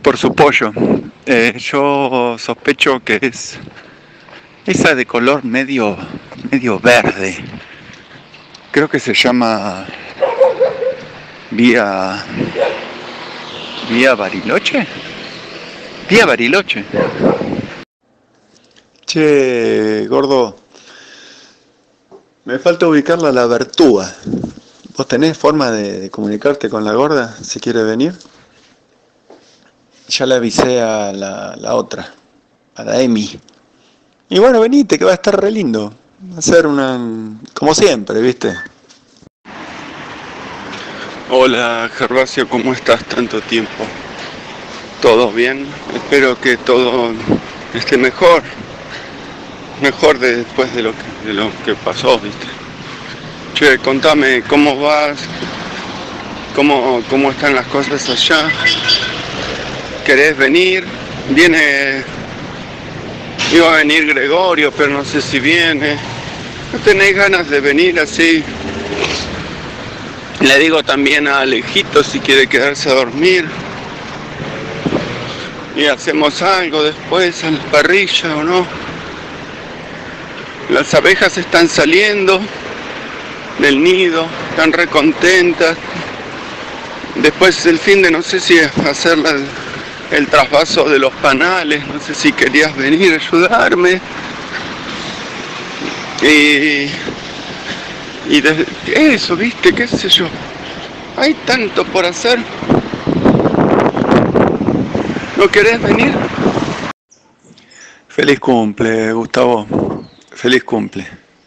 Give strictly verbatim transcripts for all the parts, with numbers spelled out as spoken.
por su pollo. Eh, yo sospecho que es esa de color medio, medio verde. Creo que se llama Vía... ¿Vía Bariloche? Vía Bariloche. Che, gordo, me falta ubicarla a la Vertúa. ¿Vos tenés forma de, de comunicarte con la gorda si quiere venir? Ya le avisé a la, la otra, a la Emi. Y bueno, venite, que va a estar re lindo. Va a ser una... como siempre, ¿viste? Hola, Gervasio, ¿cómo estás? Tanto tiempo. ¿Todo bien? Espero que todo esté mejor. Mejor de, después de lo, que, de lo que pasó, ¿viste? Che, contame, ¿cómo vas? ¿Cómo, cómo están las cosas allá? ¿Querés venir? Viene... Iba a venir Gregorio, pero no sé si viene. ¿No tenéis ganas de venir así? Le digo también a Alejito si quiere quedarse a dormir. Y hacemos algo después a la parrilla, ¿o no? Las abejas están saliendo del nido, están re contentas. Después el fin de no sé si hacer la, el trasvaso de los panales, no sé si querías venir a ayudarme. Y, y de, eso, viste, qué sé yo. Hay tanto por hacer. ¿No querés venir? Feliz cumple, Gustavo. Feliz cumple.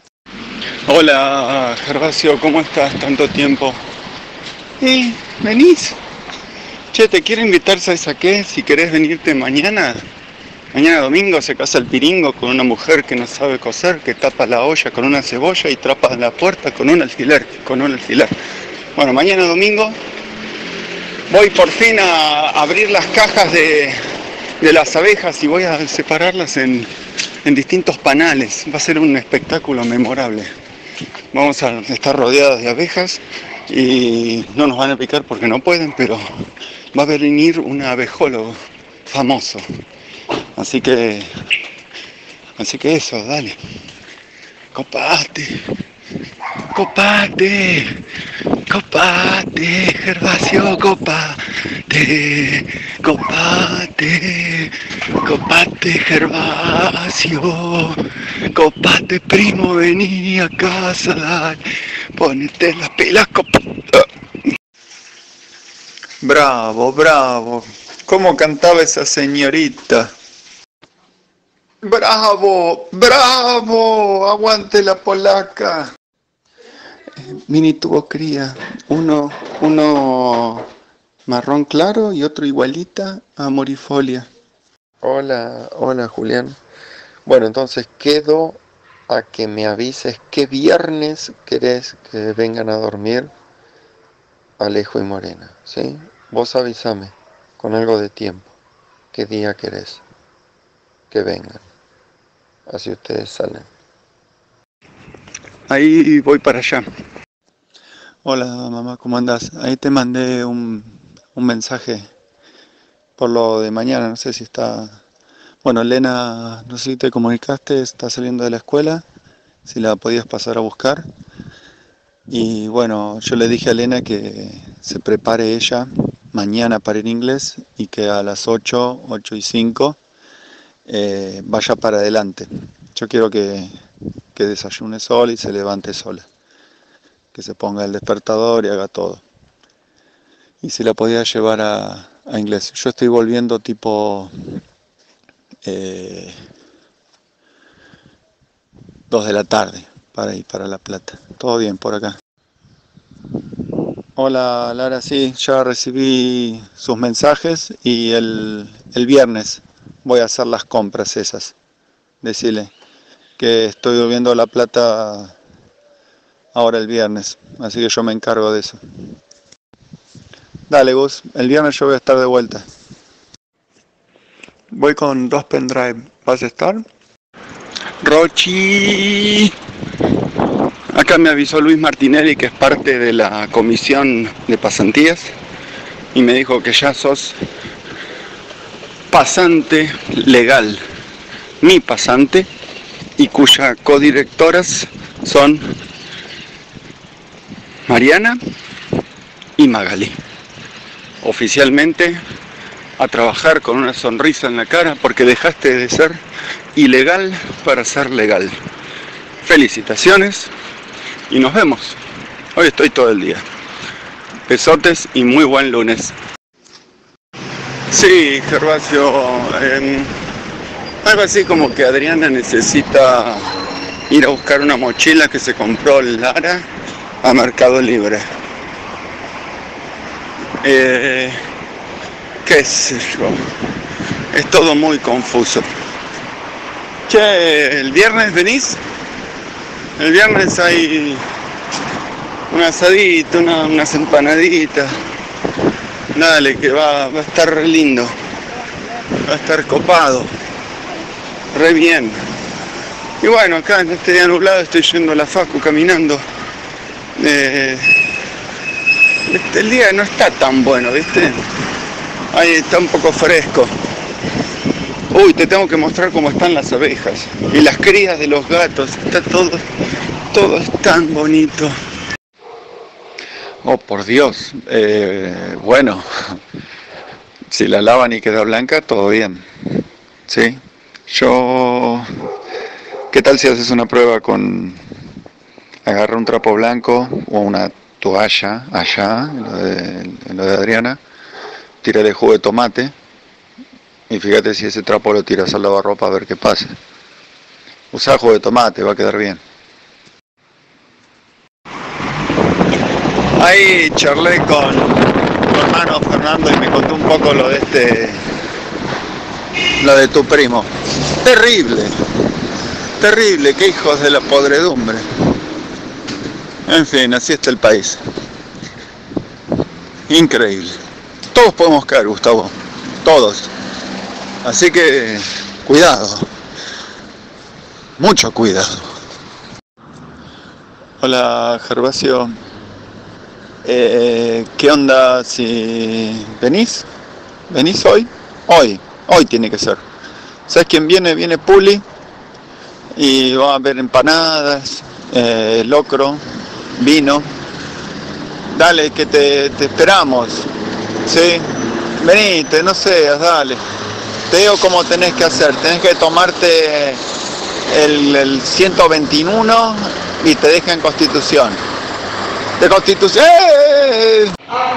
Hola, Gervasio, ¿cómo estás? Tanto tiempo. ¿Eh? ¿Venís? Che, te quiero invitar, ¿sabes a qué? Si querés venirte mañana. Mañana domingo se casa el piringo con una mujer que no sabe coser, que tapa la olla con una cebolla y trapa la puerta con un alfiler, con un alfiler. Bueno, mañana domingo voy por fin a abrir las cajas de, de las abejas y voy a separarlas en, en distintos panales. Va a ser un espectáculo memorable. Vamos a estar rodeadas de abejas y no nos van a picar porque no pueden, pero va a venir un abejólogo famoso. Así que, así que eso, dale. Copate, copate, copate, Gervasio, copate, copate, copate, Gervasio, copate, primo, vení a casa, dale, ponete las pilas, copate. Bravo, bravo. ¿Cómo cantaba esa señorita? ¡Bravo! ¡Bravo! ¡Aguante la polaca! Mini tuvo cría. Uno, uno marrón claro y otro igualita a morifolia. Hola, hola Julián. Bueno, entonces quedo a que me avises qué viernes querés que vengan a dormir Alejo y Morena, ¿sí? Vos avísame con algo de tiempo. ¿Qué día querés que vengan? Así ustedes salen. Ahí voy para allá. Hola mamá, ¿cómo andás? Ahí te mandé un, un mensaje por lo de mañana, no sé si está... Bueno, Elena, no sé si te comunicaste, está saliendo de la escuela, si la podías pasar a buscar. Y bueno, yo le dije a Elena que se prepare ella mañana para ir inglés y que a las ocho, ocho y cinco eh, vaya para adelante. Yo quiero que, que desayune sola y se levante sola. Que se ponga el despertador y haga todo. Y si la podía llevar a, a inglés. Yo estoy volviendo tipo eh, dos de la tarde para ir para La Plata. Todo bien por acá. Hola Lara, sí, ya recibí sus mensajes y el, el viernes voy a hacer las compras esas. Decirle que estoy volviendo a La Plata ahora el viernes, así que yo me encargo de eso. Dale Gus, el viernes yo voy a estar de vuelta. Voy con dos pendrive, ¿vas a estar? Rochi. Acá me avisó Luis Martinelli, que es parte de la comisión de pasantías, y me dijo que ya sos pasante legal, mi pasante, y cuyas codirectoras son Mariana y Magali. Oficialmente a trabajar con una sonrisa en la cara porque dejaste de ser ilegal para ser legal. Felicitaciones y nos vemos. Hoy estoy todo el día. Besotes y muy buen lunes. Sí, Gervasio, eh, algo así como que Adriana necesita ir a buscar una mochila que se compró Lara a Mercado Libre. Eh, qué sé yo, es todo muy confuso. Che, ¿el viernes venís? El viernes hay un asadito, una, unas empanaditas. Dale, que va, va a estar re lindo. Va a estar copado. Re bien. Y bueno, acá en este día nublado estoy yendo a la facu caminando. Eh, este, el día no está tan bueno, ¿viste? Ahí está un poco fresco. Uy, te tengo que mostrar cómo están las abejas. Y las crías de los gatos. Está todo, todo es tan bonito. Oh, por Dios. Eh, bueno, si la lavan y queda blanca, todo bien. ¿Sí? Yo... ¿Qué tal si haces una prueba con... agarra un trapo blanco o una toalla allá, en lo de, en lo de Adriana, tírale jugo de tomate y fíjate si ese trapo lo tiras al lavarropa a ver qué pasa. Usa jugo de tomate, va a quedar bien. Ahí charlé con tu hermano Fernando y me contó un poco lo de este, lo de tu primo. Terrible, terrible, qué hijos de la podredumbre. En fin, así está el país. Increíble. Todos podemos caer, Gustavo, todos. Así que, cuidado, mucho cuidado. Hola, Gervasio. Eh, ¿Qué onda si venís? ¿Venís hoy? Hoy, hoy tiene que ser. ¿Sabes quién viene? Viene Puli y va a haber empanadas, eh, locro, vino. Dale, que te, te esperamos. ¿Sí? Venite, no seas, dale. Te digo cómo tenés que hacer. Tenés que tomarte el, el ciento veintiuno y te deja en Constitución. De Constitución. ¡Eh!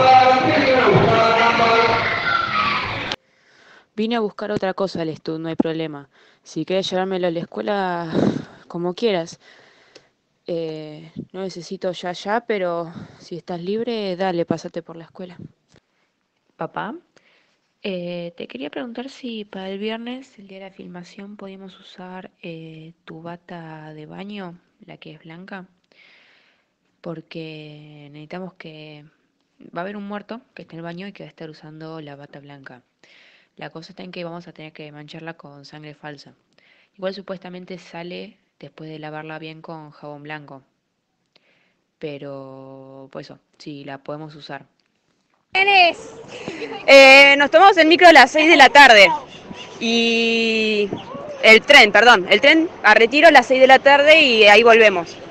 Vine a buscar otra cosa al estudio, no hay problema. Si quieres llevármelo a la escuela, como quieras. Eh, no necesito ya ya, pero si estás libre, dale, pásate por la escuela. Papá, eh, te quería preguntar si para el viernes, el día de la filmación, podíamos usar eh, tu bata de baño, la que es blanca, porque necesitamos que... va a haber un muerto que está en el baño y que va a estar usando la bata blanca. La cosa está en que vamos a tener que mancharla con sangre falsa. Igual supuestamente sale después de lavarla bien con jabón blanco. Pero, pues eso, sí, la podemos usar. Eh, nos tomamos el micro a las seis de la tarde. Y... el tren, perdón. El tren a Retiro a las seis de la tarde y ahí volvemos.